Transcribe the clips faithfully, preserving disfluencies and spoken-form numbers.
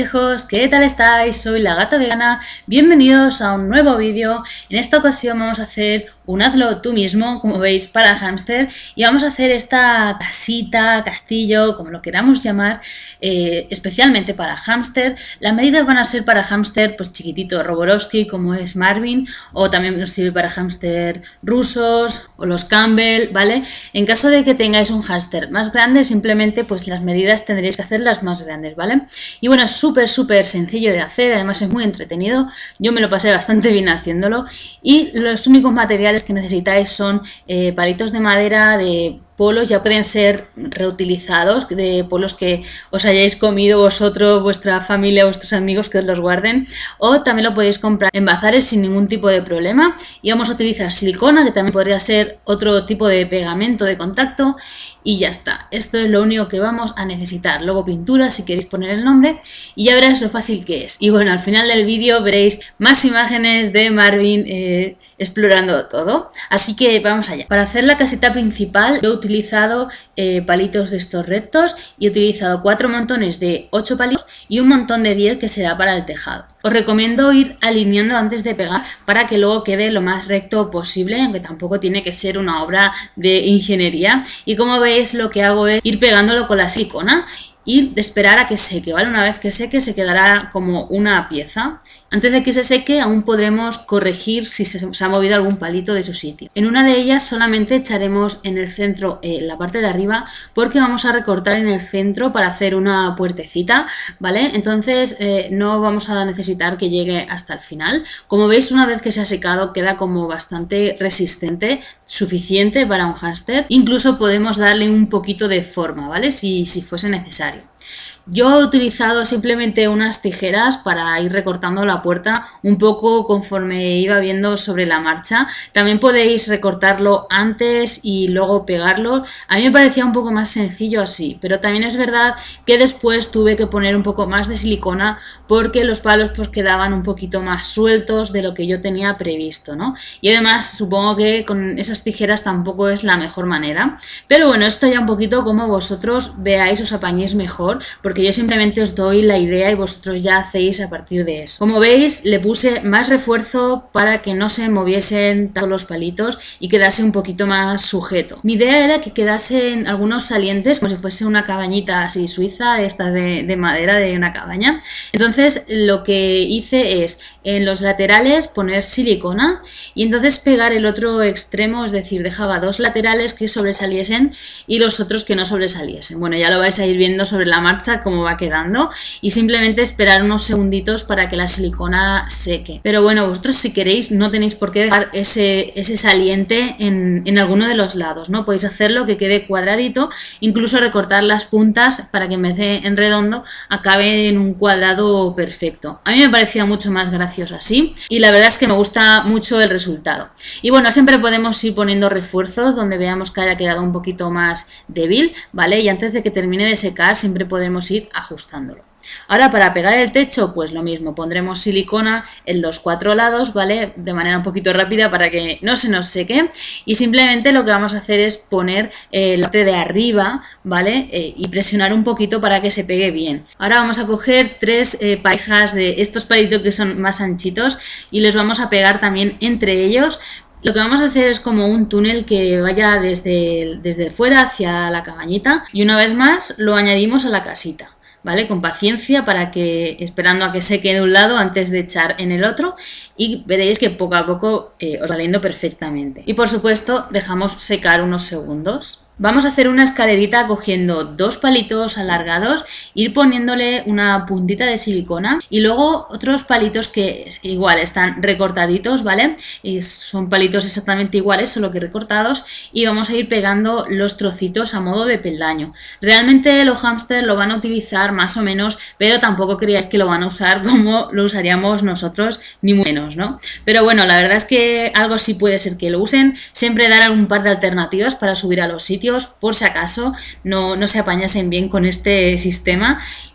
consejos, ¿qué tal estáis? Soy la gata vegana, bienvenidos a un nuevo vídeo. En esta ocasión vamos a hacer un hazlo tú mismo, como veis, para hámster, y vamos a hacer esta casita, castillo, como lo queramos llamar, eh, especialmente para hámster. Las medidas van a ser para hámster pues chiquitito, Roborovski, como es Marvin, o también nos sirve para hámster rusos o los Campbell, ¿vale? En caso de que tengáis un hámster más grande, simplemente pues las medidas tendréis que hacerlas más grandes, ¿vale? Y bueno, es súper súper sencillo de hacer, además es muy entretenido, yo me lo pasé bastante bien haciéndolo, y los únicos materiales que necesitáis son eh, palitos de madera de polos, ya pueden ser reutilizados, de polos que os hayáis comido vosotros, vuestra familia, vuestros amigos, que os los guarden, o también lo podéis comprar en bazares sin ningún tipo de problema. Y vamos a utilizar silicona, que también podría ser otro tipo de pegamento de contacto, y ya está. Esto es lo único que vamos a necesitar. Luego pintura, si queréis poner el nombre, y ya veréis lo fácil que es. Y bueno, al final del vídeo veréis más imágenes de Marvin eh, explorando todo. Así que vamos allá. Para hacer la casita principal, yo he utilizado eh, palitos de estos rectos y he utilizado cuatro montones de ocho palitos y un montón de diez que será para el tejado. Os recomiendo ir alineando antes de pegar para que luego quede lo más recto posible, aunque tampoco tiene que ser una obra de ingeniería. Y como veis, lo que hago es ir pegándolo con la silicona y de esperar a que seque, ¿vale? Una vez que seque se quedará como una pieza. Antes de que se seque aún podremos corregir si se, se ha movido algún palito de su sitio. En una de ellas solamente echaremos en el centro eh, la parte de arriba, porque vamos a recortar en el centro para hacer una puertecita, ¿vale? Entonces eh, no vamos a necesitar que llegue hasta el final. Como veis, una vez que se ha secado queda como bastante resistente, suficiente para un hámster. Incluso podemos darle un poquito de forma, ¿vale? Si, si fuese necesario. Yo he utilizado simplemente unas tijeras para ir recortando la puerta un poco conforme iba viendo sobre la marcha. También podéis recortarlo antes y luego pegarlo. A mí me parecía un poco más sencillo así, pero también es verdad que después tuve que poner un poco más de silicona porque los palos pues quedaban un poquito más sueltos de lo que yo tenía previsto, ¿no? Y además supongo que con esas tijeras tampoco es la mejor manera. Pero bueno, esto ya un poquito como vosotros veáis, os apañéis mejor, porque yo simplemente os doy la idea y vosotros ya hacéis a partir de eso. Como veis, le puse más refuerzo para que no se moviesen tanto los palitos y quedase un poquito más sujeto. Mi idea era que quedasen algunos salientes como si fuese una cabañita así suiza, esta de, de madera de una cabaña. Entonces lo que hice es en los laterales poner silicona y entonces pegar el otro extremo, es decir, dejaba dos laterales que sobresaliesen y los otros que no sobresaliesen. Bueno, ya lo vais a ir viendo sobre la marcha cómo va quedando, y simplemente esperar unos segunditos para que la silicona seque. Pero bueno, vosotros si queréis no tenéis por qué dejar ese, ese saliente en, en alguno de los lados, ¿no? Podéis hacerlo que quede cuadradito, incluso recortar las puntas para que en vez de en redondo acabe en un cuadrado perfecto. A mí me parecía mucho más gracioso así y la verdad es que me gusta mucho el resultado. Y bueno, siempre podemos ir poniendo refuerzos donde veamos que haya quedado un poquito más débil, ¿vale? Y antes de que termine de secar siempre podemos ir ajustándolo. Ahora para pegar el techo pues lo mismo, pondremos silicona en los cuatro lados, ¿vale? De manera un poquito rápida para que no se nos seque, y simplemente lo que vamos a hacer es poner eh, la parte de arriba, ¿vale? Eh, y presionar un poquito para que se pegue bien. Ahora vamos a coger tres eh, parejas de estos palitos que son más anchitos y los vamos a pegar también entre ellos. Lo que vamos a hacer es como un túnel que vaya desde, desde fuera hacia la cabañita, y una vez más lo añadimos a la casita, ¿vale? Con paciencia, para que, esperando a que seque de un lado antes de echar en el otro, y veréis que poco a poco eh, os va saliendo perfectamente. Y por supuesto dejamos secar unos segundos. Vamos a hacer una escalerita cogiendo dos palitos alargados, ir poniéndole una puntita de silicona y luego otros palitos que igual están recortaditos, ¿vale? Y son palitos exactamente iguales, solo que recortados, y vamos a ir pegando los trocitos a modo de peldaño. Realmente los hámsters lo van a utilizar más o menos, pero tampoco creáis que lo van a usar como lo usaríamos nosotros, ni mucho menos, ¿no? Pero bueno, la verdad es que algo sí puede ser que lo usen. Siempre dar algún par de alternativas para subir a los sitios, por si acaso no, no se apañasen bien con este sistema.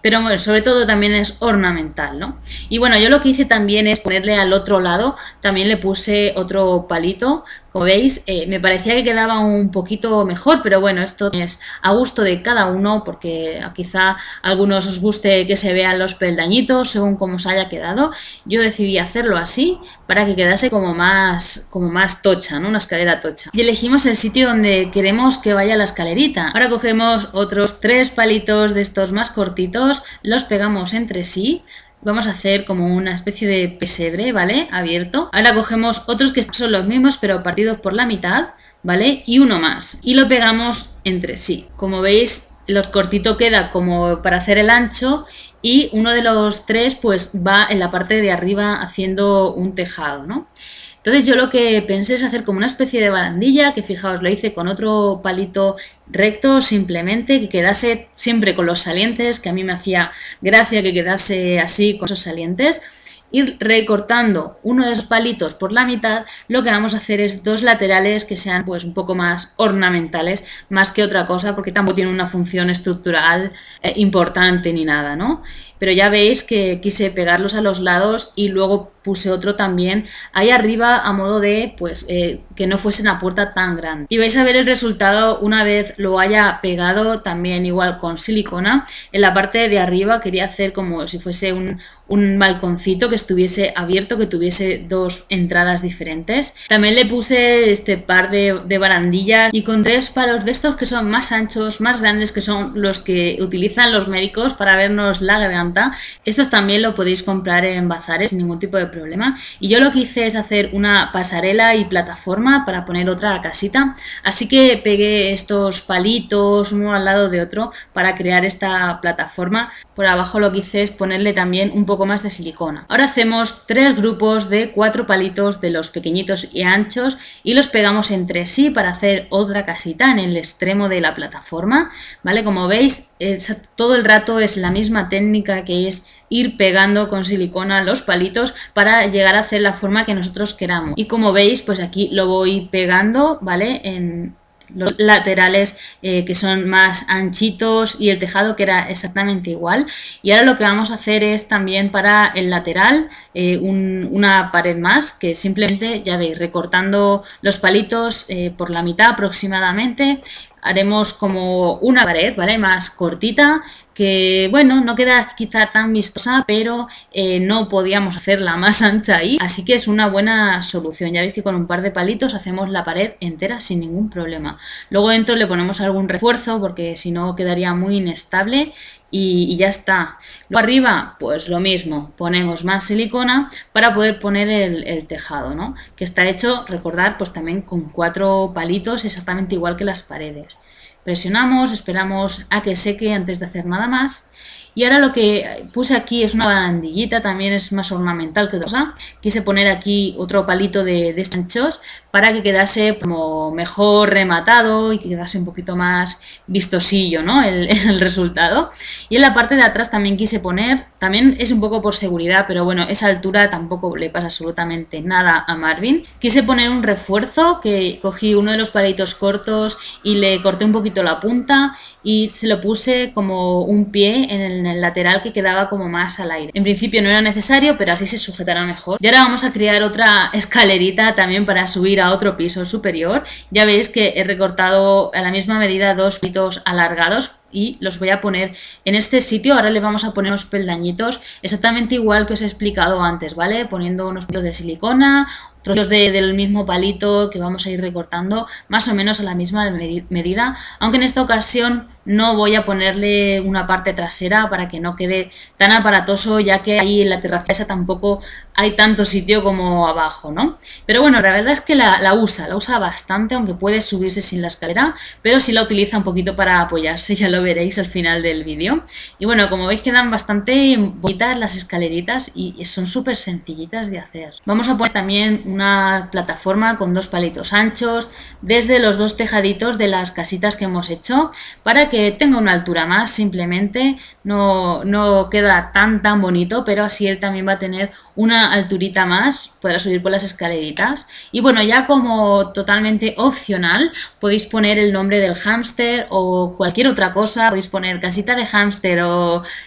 pero bueno, sobre todo también es ornamental, ¿no? Y bueno, yo lo que hice también es ponerle al otro lado, también le puse otro palito. Como veis, eh, me parecía que quedaba un poquito mejor, pero bueno, esto es a gusto de cada uno, porque quizá a algunos os guste que se vean los peldañitos según cómo os haya quedado. Yo decidí hacerlo así para que quedase como más, como más tocha, ¿no? Una escalera tocha. Y elegimos el sitio donde queremos que vaya la escalerita. Ahora cogemos otros tres palitos de estos más cortitos, los pegamos entre sí. Vamos a hacer como una especie de pesebre, ¿vale? Abierto. Ahora cogemos otros que son los mismos pero partidos por la mitad, ¿vale? Y uno más. Y lo pegamos entre sí. Como veis, el cortito queda como para hacer el ancho y uno de los tres pues va en la parte de arriba haciendo un tejado, ¿no? Entonces yo lo que pensé es hacer como una especie de barandilla, que fijaos, lo hice con otro palito recto simplemente, que quedase siempre con los salientes, que a mí me hacía gracia que quedase así con esos salientes. Ir recortando uno de esos palitos por la mitad, lo que vamos a hacer es dos laterales que sean pues un poco más ornamentales, más que otra cosa, porque tampoco tiene una función estructural eh, importante ni nada, ¿no? Pero ya veis que quise pegarlos a los lados y luego puse otro también ahí arriba a modo de pues eh, que no fuese una puerta tan grande. Y vais a ver el resultado una vez lo haya pegado, también igual con silicona. En la parte de arriba quería hacer como si fuese un, un balconcito que estuviese abierto, que tuviese dos entradas diferentes. También le puse este par de, de barandillas y con tres palos de estos que son más anchos, más grandes, que son los que utilizan los médicos para vernos la garganta. Estos también lo podéis comprar en bazares sin ningún tipo de problema. Y yo lo que hice es hacer una pasarela y plataforma para poner otra casita, así que pegué estos palitos uno al lado de otro para crear esta plataforma. Por abajo lo que hice es ponerle también un poco más de silicona. Ahora hacemos tres grupos de cuatro palitos de los pequeñitos y anchos y los pegamos entre sí para hacer otra casita en el extremo de la plataforma, ¿vale? Como veis, es, todo el rato es la misma técnica, que es ir pegando con silicona los palitos para llegar a hacer la forma que nosotros queramos. Y como veis, pues aquí lo voy pegando, ¿vale? En los laterales eh, que son más anchitos y el tejado que era exactamente igual. Y ahora lo que vamos a hacer es también para el lateral eh, un, una pared más, que simplemente, ya veis, recortando los palitos eh, por la mitad aproximadamente, haremos como una pared, ¿vale? Más cortita, que bueno, no queda quizá tan vistosa, pero eh, no podíamos hacerla más ancha ahí, así que es una buena solución. Ya veis que con un par de palitos hacemos la pared entera sin ningún problema. Luego dentro le ponemos algún refuerzo porque si no quedaría muy inestable y, y ya está. Luego arriba pues lo mismo, ponemos más silicona para poder poner el, el tejado, ¿no? Que está hecho, recordar, pues también con cuatro palitos exactamente igual que las paredes. Presionamos, esperamos a que seque antes de hacer nada más. Y ahora lo que puse aquí es una barandillita, también es más ornamental que otra cosa. Quise poner aquí otro palito de, de anchos para que quedase como mejor rematado y que quedase un poquito más vistosillo, ¿no? el, el resultado. Y en la parte de atrás también quise poner, también es un poco por seguridad, pero bueno, esa altura tampoco le pasa absolutamente nada a Marvin. Quise poner un refuerzo, que cogí uno de los palitos cortos y le corté un poquito la punta y se lo puse como un pie en el, en el lateral que quedaba como más al aire. En principio no era necesario, pero así se sujetará mejor. Y ahora vamos a crear otra escalerita también para subir a otro piso superior. Ya veis que he recortado a la misma medida dos palitos alargados y los voy a poner en este sitio. Ahora le vamos a poner unos peldañitos exactamente igual que os he explicado antes, ¿vale? Poniendo unos palitos de silicona, trozos de, del mismo palito que vamos a ir recortando más o menos a la misma medida, aunque en esta ocasión no voy a ponerle una parte trasera para que no quede tan aparatoso, ya que ahí en la terraza esa tampoco hay tanto sitio como abajo, ¿no? Pero bueno, la verdad es que la, la usa, la usa bastante, aunque puede subirse sin la escalera, pero sí la utiliza un poquito para apoyarse, ya lo veréis al final del vídeo. Y bueno, como veis quedan bastante bonitas las escaleritas y son súper sencillitas de hacer. Vamos a poner también una plataforma con dos palitos anchos desde los dos tejaditos de las casitas que hemos hecho para que tenga una altura más, simplemente no, no queda tan tan bonito, pero así él también va a tener una alturita más, podrá subir por las escaleritas. Y bueno, ya como totalmente opcional podéis poner el nombre del hámster o cualquier otra cosa, podéis poner casita de hámster o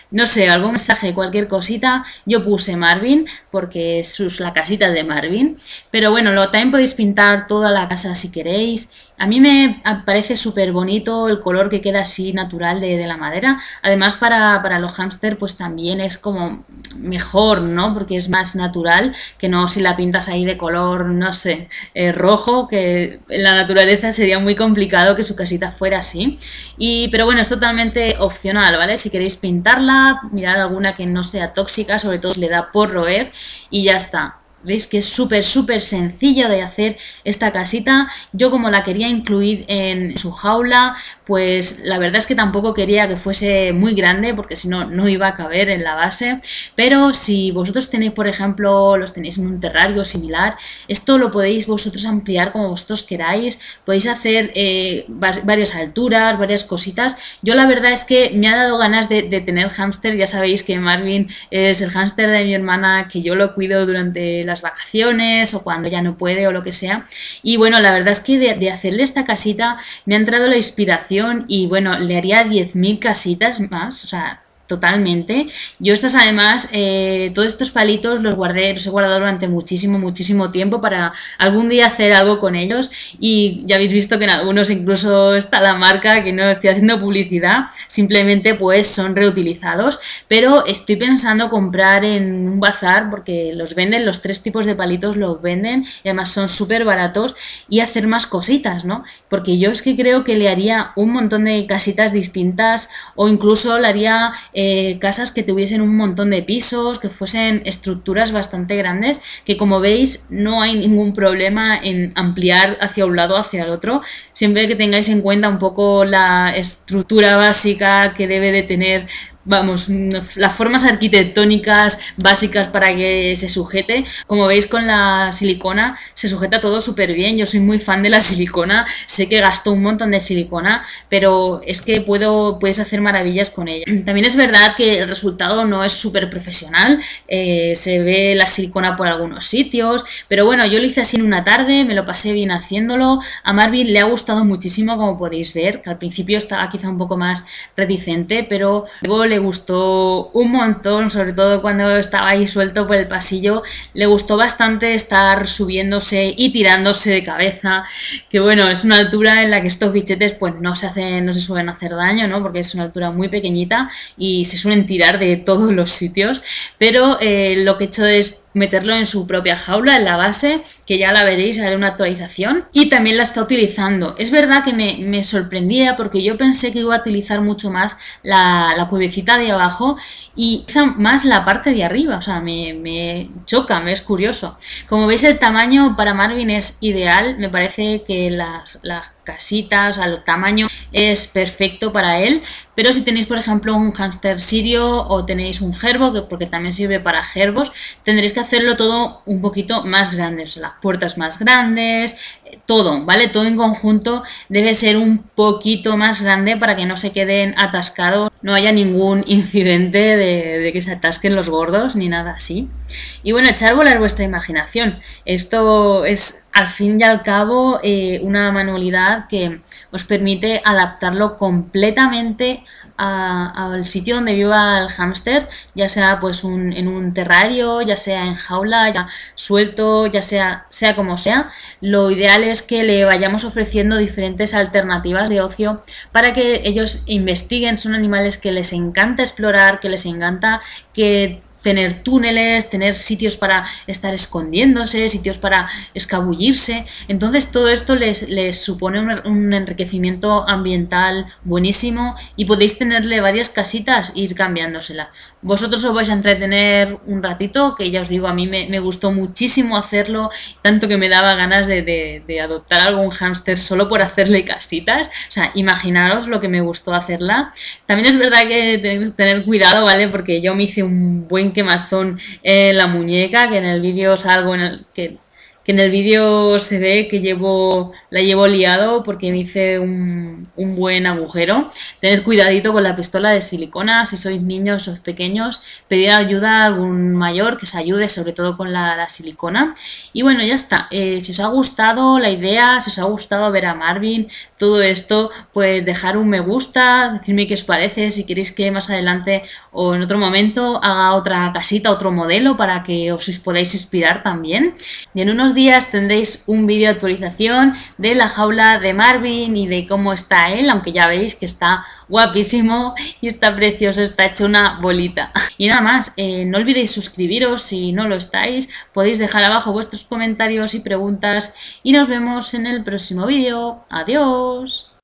no sé, algún mensaje, cualquier cosita, yo puse Marvin, porque es la casita de Marvin. Pero bueno, lo, también podéis pintar toda la casa si queréis. A mí me parece súper bonito el color que queda así natural de, de la madera. Además para, para los hámster pues también es como mejor, ¿no? Porque es más natural que no si la pintas ahí de color, no sé, eh, rojo, que en la naturaleza sería muy complicado que su casita fuera así. Y, pero bueno, es totalmente opcional, ¿vale? Si queréis pintarla, mirad alguna que no sea tóxica, sobre todo si le da por roer y ya está. ¿Veis que es súper, súper sencillo de hacer esta casita? Yo como la quería incluir en su jaula, pues la verdad es que tampoco quería que fuese muy grande, porque si no, no iba a caber en la base. Pero si vosotros tenéis, por ejemplo, los tenéis en un terrario similar, esto lo podéis vosotros ampliar como vosotros queráis. Podéis hacer eh, varias alturas, varias cositas. Yo la verdad es que me ha dado ganas de, de tener hámster. Ya sabéis que Marvin es el hámster de mi hermana, que yo lo cuido durante las vacaciones o cuando ya no puede o lo que sea. Y bueno, la verdad es que de, de hacerle esta casita me ha entrado la inspiración y bueno, le haría diez mil casitas más, o sea, totalmente. Yo estas además, eh, todos estos palitos los guardé, los he guardado durante muchísimo, muchísimo tiempo para algún día hacer algo con ellos y ya habéis visto que en algunos incluso está la marca, que no estoy haciendo publicidad, simplemente pues son reutilizados, pero estoy pensando comprar en un bazar porque los venden, los tres tipos de palitos los venden y además son súper baratos y hacer más cositas, ¿no? Porque yo es que creo que le haría un montón de casitas distintas o incluso le haría Eh, casas que tuviesen un montón de pisos, que fuesen estructuras bastante grandes, que como veis no hay ningún problema en ampliar hacia un lado o hacia el otro, siempre que tengáis en cuenta un poco la estructura básica que debe de tener, vamos, las formas arquitectónicas básicas para que se sujete. Como veis con la silicona se sujeta todo súper bien, yo soy muy fan de la silicona, sé que gasto un montón de silicona, pero es que puedo, puedes hacer maravillas con ella. También es verdad que el resultado no es súper profesional, eh, se ve la silicona por algunos sitios, pero bueno, yo lo hice así en una tarde, me lo pasé bien haciéndolo. A Marvin le ha gustado muchísimo, como podéis ver, que al principio estaba quizá un poco más reticente, pero luego le gustó un montón, sobre todo cuando estaba ahí suelto por el pasillo, le gustó bastante estar subiéndose y tirándose de cabeza, que bueno, es una altura en la que estos bichetes pues no se hacen, no se suelen hacer daño, ¿no? Porque es una altura muy pequeñita y se suelen tirar de todos los sitios, pero eh, lo que he hecho es meterlo en su propia jaula, en la base, que ya la veréis, haré una actualización, y también la está utilizando. Es verdad que me, me sorprendía porque yo pensé que iba a utilizar mucho más la, la cuevecita de abajo y quizá más la parte de arriba, o sea, me, me choca, me es curioso. Como veis, el tamaño para Marvin es ideal, me parece que las, las casitas, o sea, el tamaño es perfecto para él, pero si tenéis por ejemplo un hámster sirio o tenéis un gerbo, que porque también sirve para gerbos, tendréis que hacerlo todo un poquito más grande, o sea, las puertas más grandes, todo, ¿vale? Todo en conjunto debe ser un poquito más grande para que no se queden atascados, no haya ningún incidente de, de que se atasquen los gordos ni nada así. Y bueno, echar a volar vuestra imaginación. Esto es al fin y al cabo eh, una manualidad que os permite adaptarlo completamente al sitio donde viva el hámster, ya sea pues un, en un terrario, ya sea en jaula, ya suelto, ya sea, sea como sea. Lo ideal es que le vayamos ofreciendo diferentes alternativas de ocio para que ellos investiguen. Son animales que les encanta explorar, que les encanta que tener túneles, tener sitios para estar escondiéndose, sitios para escabullirse. Entonces todo esto les, les supone un, un enriquecimiento ambiental buenísimo y podéis tenerle varias casitas e ir cambiándosela. Vosotros os vais a entretener un ratito, que ya os digo, a mí me, me gustó muchísimo hacerlo, tanto que me daba ganas de, de, de adoptar algún hámster solo por hacerle casitas. O sea, imaginaros lo que me gustó hacerla. También es verdad que tenéis que tener cuidado, ¿vale? Porque yo me hice un buen quemazón en la muñeca, que en el vídeo salgo en el que... que que en el vídeo se ve que llevo, la llevo liado porque me hice un, un buen agujero. Tened cuidadito con la pistola de silicona, si sois niños o pequeños, pedir ayuda a algún mayor que os ayude, sobre todo con la, la silicona. Y bueno, ya está. Eh, si os ha gustado la idea, si os ha gustado ver a Marvin, todo esto, pues dejar un me gusta, decirme qué os parece, si queréis que más adelante o en otro momento haga otra casita, otro modelo para que os podáis inspirar también. Y en unos días tendréis un vídeo de actualización de la jaula de Marvin y de cómo está él, aunque ya veis que está guapísimo y está precioso, está hecho una bolita. Y nada más, eh, no olvidéis suscribiros si no lo estáis, podéis dejar abajo vuestros comentarios y preguntas y nos vemos en el próximo vídeo. Adiós.